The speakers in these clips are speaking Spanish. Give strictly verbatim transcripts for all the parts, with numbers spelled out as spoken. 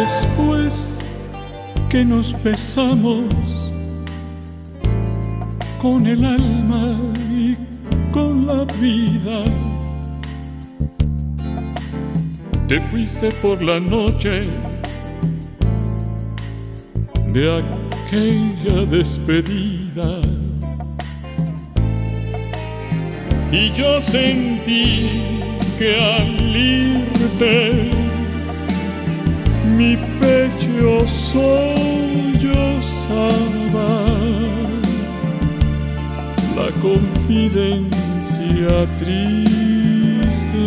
Después que nos besamos con el alma y con la vida, te fuiste por la noche de aquella despedida, y yo sentí que al irte mi pecho sollozaba la confidencia triste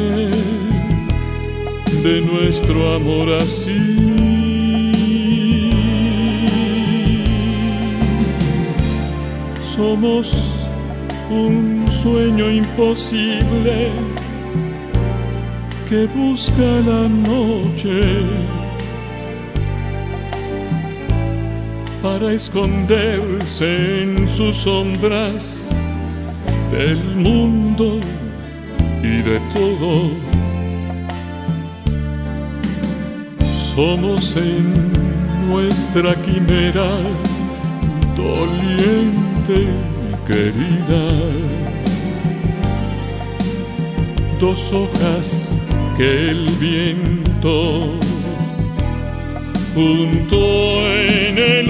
de nuestro amor así. Somos un sueño imposible que busca la noche para esconderse en sus sombras del mundo y de todo. Somos en nuestra quimera doliente querida, dos hojas que el viento juntó en el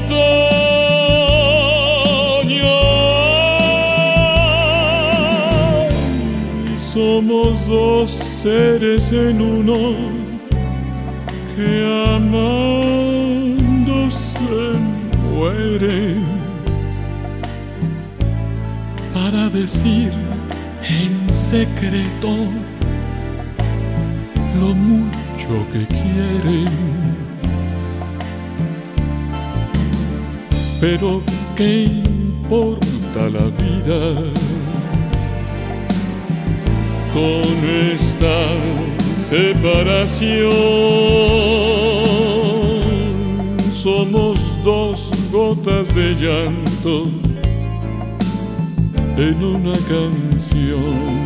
otoño, y somos dos seres en uno que amándose mueren para decir en secreto lo mucho que quieren. Pero ¿qué importa la vida con esta separación? Somos dos gotas de llanto en una canción.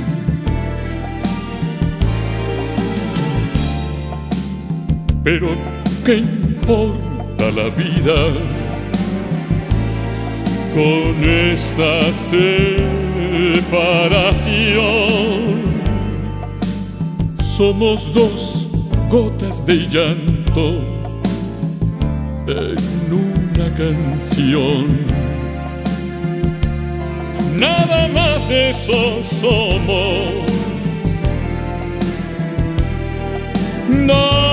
Pero ¿qué importa la vida con esta separación? Somos dos gotas de llanto en una canción. Nada más eso somos. No.